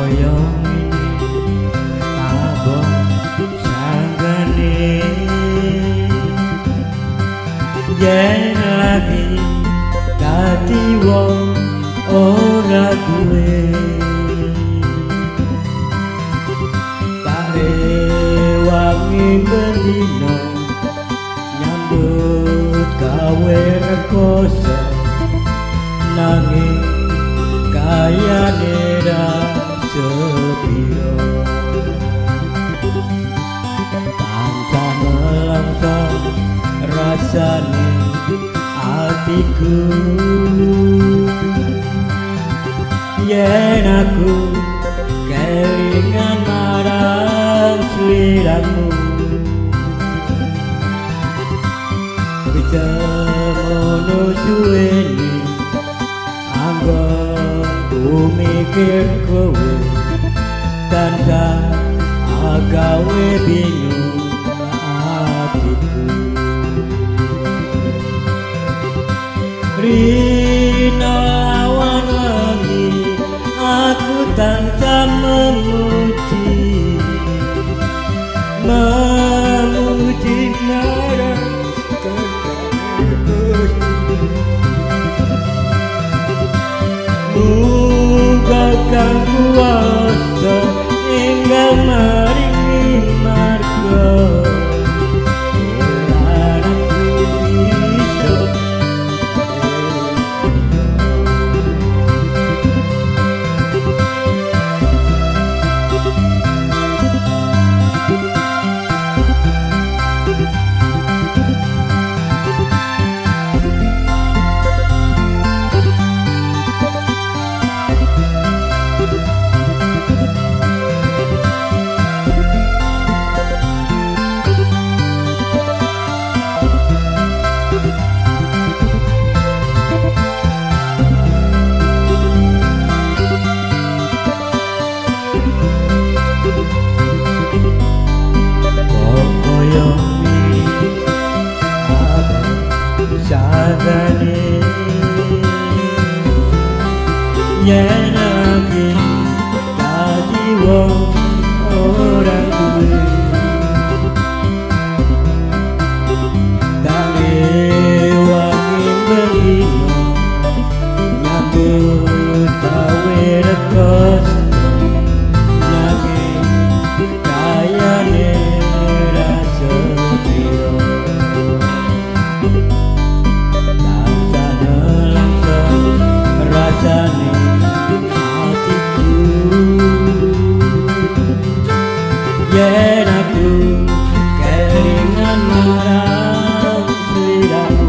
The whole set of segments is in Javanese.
koyo ngene abang sanggane yen lagi dadi wong ora duwe wangi bendino nyambut gawe rekoso nanging kayane ra sepiro tansah nelangso rasane atiku yen aku kelingan marang sliramu bisa ngono suwene anggo mikir kowe tansah agawe bingung atiku rina awan wangi aku tansah memuji marang muga kang kuwasa enggal maringi marga sadane yen lagi dadi wong ora duwe dane wangi bendino nyambut gawe rekoso nanging kayane ra sepiro rasane hatiku yen aku kelingan marang sliramu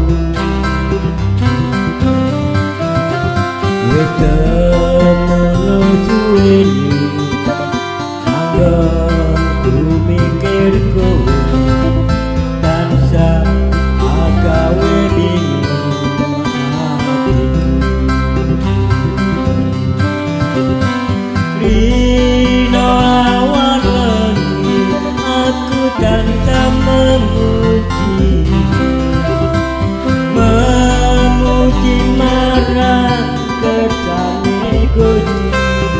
wis temono suwene anggo mikir kowe tansah agawe bingung rino awan wangi aku tansah memuji marang kersane Gusti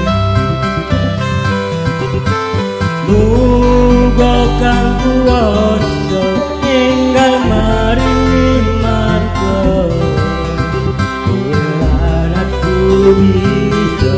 muga kang kuwasa enggal maringi marga lan aku bisa